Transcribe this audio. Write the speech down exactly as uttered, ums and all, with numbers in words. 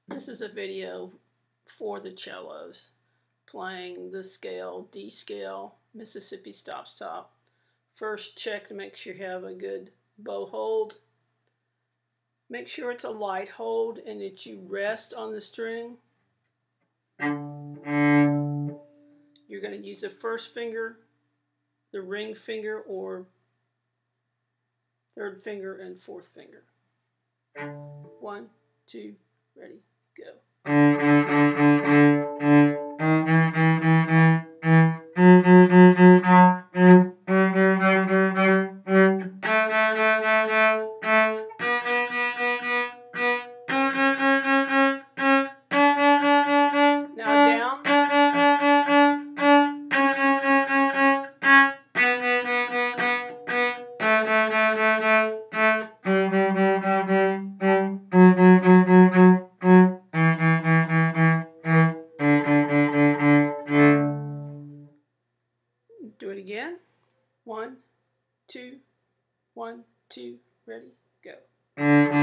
This is a video for the cellos playing the scale, D scale, Mississippi stop stop. First, check to make sure you have a good bow hold. Make sure it's a light hold and that you rest on the string. You're going to use the first finger, the ring finger, or third finger and fourth finger. One, two, ready, go. Now down. Do it again. One, two, one, two, ready, go.